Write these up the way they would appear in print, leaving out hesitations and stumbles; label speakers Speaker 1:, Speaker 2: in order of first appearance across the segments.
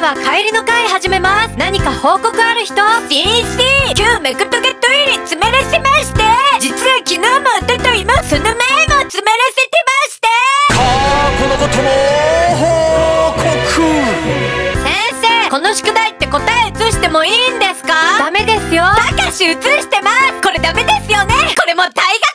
Speaker 1: は帰りの会始めます。何か報告ある人？ CC、 今日メクトゲトイレ詰めらせまして、実は昨日もおとといもその前も詰めらせてまして、
Speaker 2: 過去のことも報告。
Speaker 1: 先生、この宿題って答え移してもいいんですか？ダメですよ。たかし移してます。これダメですよね。これも退学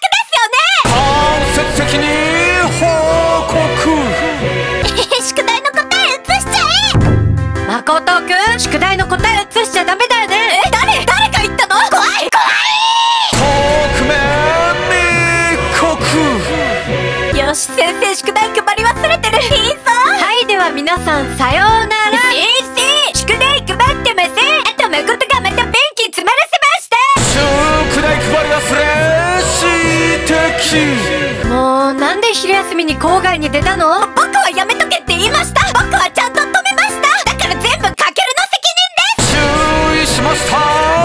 Speaker 1: ですよね。
Speaker 2: 間接的に報告。
Speaker 1: 宿題の答え移しちゃえ。誠くん、宿題の答え移しちゃダメだよね。誰が言ったの？怖い
Speaker 2: 特命密告。
Speaker 1: よし、先生宿題配り忘れてる。いいぞ。はい、では皆さんさようなら。宿題配ってません。あと誠がまた便器詰まらせました。
Speaker 2: 宿題配り忘れ指摘。
Speaker 1: もうなんで昼休みに校外に出たの？僕はやめとけって言いました。僕はちゃんと止めました。だから全部かけるの責任です。
Speaker 2: 注意しました。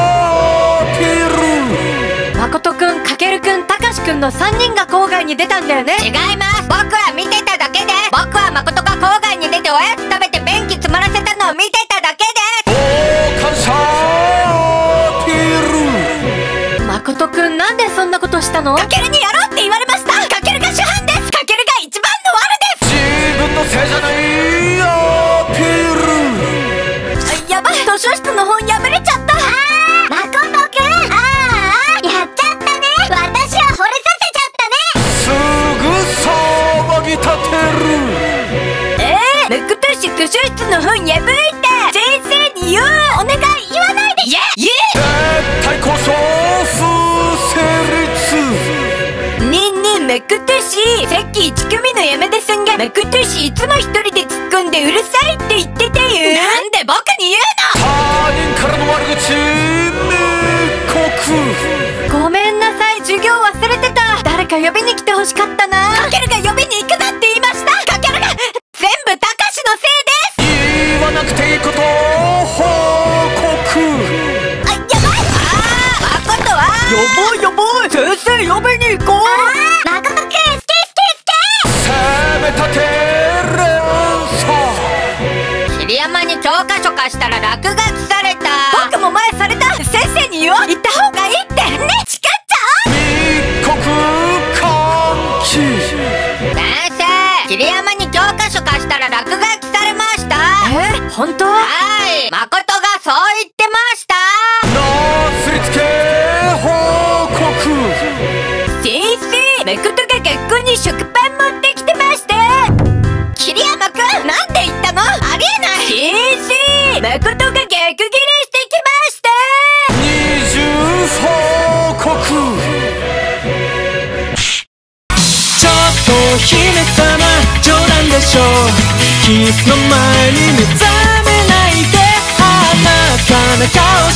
Speaker 2: ピール。
Speaker 1: 誠くん、かけるくん、たかしくんの3人が校外に出たんだよね。違います。僕は見てただけで。僕は誠が校外に出ておやつ食べて便器詰まらせたのを見てただけです。
Speaker 2: お感謝ピール。
Speaker 1: 誠くん、なんでそんなことしたの？かけるにやろうって言われました。かけるが主犯です。かけるが一番の悪です。
Speaker 2: 自分のせいじゃないよピール。
Speaker 1: やばい、図書室の本破れちゃった。誠くん、やっちゃったね。私は惚れさせちゃったね。
Speaker 2: すぐ騒ぎ立てる。
Speaker 1: メクトシ図書室の本破いて先生に言う。お願い、言わないで。絶
Speaker 2: 対こそ不成立。
Speaker 1: ねえメクトシ、さっき1組の山田さんがメクトシいつも一人で突っ込んでうるさいって言ってたよ。なんで僕に言うの？
Speaker 2: 他人からの悪口密告。
Speaker 1: ごめんなさい、授業忘れてた。誰か呼びに来てほしかったな。かけるが呼びに行くなって言いました。かけるが全部たかしのせいです。
Speaker 2: 言わなくていいことを報告。
Speaker 1: やばい。誠はやばい。先生呼びに行こう。誠くん、スケ
Speaker 2: 攻め立て連鎖。
Speaker 1: 桐山に教科書貸したら落書きされた。僕も前された。先生に言おう。言った方がいいってね。誓っちゃおう。
Speaker 2: 密告喚起。
Speaker 1: 先生、桐山に教科書貸したら落書きされました。本当？はい、誠がそう言ってました。
Speaker 2: なすりつけ報告。
Speaker 1: 先生、誠が学校に食パン持ってきてまして。桐山くん、なんで言ったの？ありえない。先生、誠が逆ギレしてきました。
Speaker 2: 二重報告。ちょっと姫様、冗談でしょ。キスの前に目覚めないで。華やかな顔